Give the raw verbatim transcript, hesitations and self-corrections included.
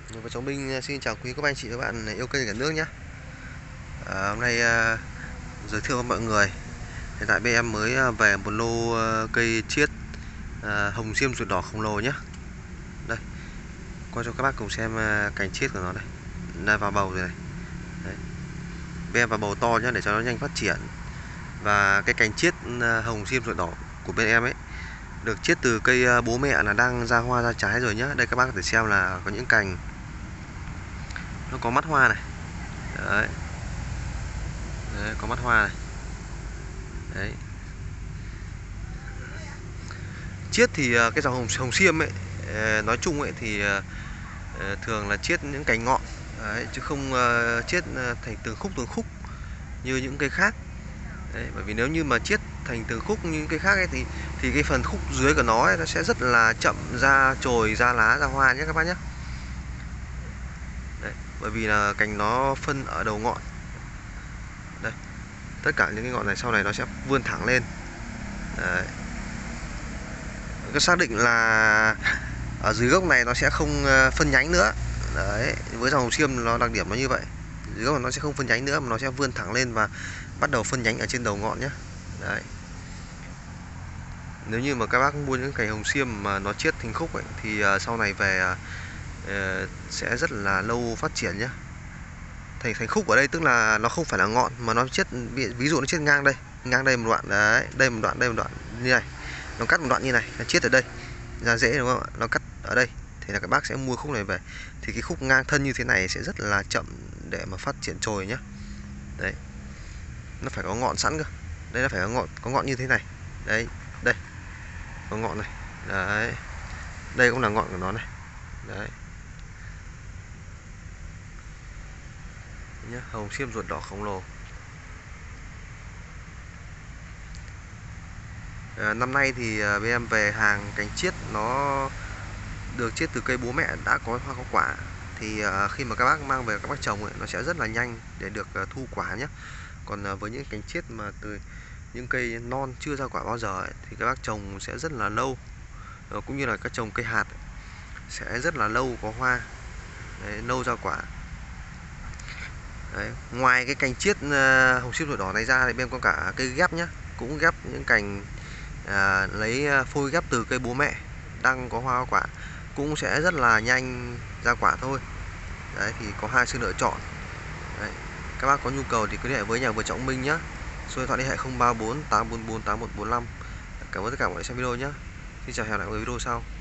Vợ chồng Minh xin chào quý các anh chị và các bạn yêu cây cả nước nhé. À, hôm nay à, giới thiệu với mọi người, hiện tại bên em mới à, về một lô à, cây chiết à, hồng diêm ruột đỏ khổng lồ nhé. Đây, qua cho các bác cùng xem à, cành chiết của nó đây. Đây vào bầu rồi này. Đấy. Bên em vào bầu to nhé để cho nó nhanh phát triển. Và cái cành chiết à, hồng diêm ruột đỏ của bên em ấy được chiết từ cây à, bố mẹ là đang ra hoa ra trái rồi nhé. Đây các bác có thể xem là có những cành nó có mắt hoa này. Đấy. Đấy, có mắt hoa này. Đấy. Chiết thì cái dòng hồng hồng xiêm ấy nói chung ấy thì thường là chiết những cành ngọn. Đấy, chứ không chiết thành từng khúc từng khúc như những cây khác. Đấy, bởi vì nếu như mà chiết thành từng khúc như những cây khác ấy, thì thì cái phần khúc dưới của nó ấy, nó sẽ rất là chậm ra chồi, ra lá, ra hoa nhé các bác nhé. Đấy, bởi vì là cành nó phân ở đầu ngọn. Đây, tất cả những cái ngọn này sau này nó sẽ vươn thẳng lên. Đấy. Cái xác định là ở dưới gốc này nó sẽ không phân nhánh nữa. Đấy, với dòng hồng xiêm nó đặc điểm nó như vậy. Dưới gốc nó sẽ không phân nhánh nữa mà nó sẽ vươn thẳng lên và bắt đầu phân nhánh ở trên đầu ngọn nhé. Đấy. Nếu như mà các bác mua những cành hồng xiêm mà nó chiết thành khúc ấy, thì sau này về sẽ rất là lâu phát triển nhé. Thành thành khúc ở đây tức là nó không phải là ngọn mà nó chiết, ví dụ nó chiết ngang đây, ngang đây một đoạn đấy, đây một đoạn, đây một đoạn như này. Nó cắt một đoạn như này, nó chiết ở đây ra dễ đúng không ạ? Nó cắt ở đây thì là các bác sẽ mua khúc này về, thì cái khúc ngang thân như thế này sẽ rất là chậm để mà phát triển chồi nhá. Đấy, nó phải có ngọn sẵn cơ. Đây nó phải có ngọn, có ngọn như thế này. Đấy, đây có ngọn này. Đấy, đây cũng là ngọn của nó này. Đấy nhá, hồng xiêm ruột đỏ khổng lồ. À, năm nay thì bên em về hàng cành chiết nó được chiết từ cây bố mẹ đã có hoa có quả, thì uh, khi mà các bác mang về các bác trồng ấy, nó sẽ rất là nhanh để được uh, thu quả nhé. Còn uh, với những cành chiết mà từ những cây non chưa ra quả bao giờ ấy, thì các bác trồng sẽ rất là lâu, uh, cũng như là các trồng cây hạt ấy, sẽ rất là lâu có hoa. Đấy, lâu ra quả. Đấy. Ngoài cái cành chiết uh, hồng xiêm ruột đỏ này ra thì bên có cả cây ghép nhé, cũng ghép những cành uh, lấy phôi ghép từ cây bố mẹ đang có hoa có quả, cũng sẽ rất là nhanh ra quả thôi. Đấy, thì có hai sự lựa chọn. Đấy, các bác có nhu cầu thì cứ liên hệ với nhà vườn Trọng Minh nhé. Số điện thoại liên hệ không ba bốn tám bốn bốn tám một bốn năm. Cảm ơn tất cả mọi người xem video nhé. Xin chào, hẹn lại ở video sau.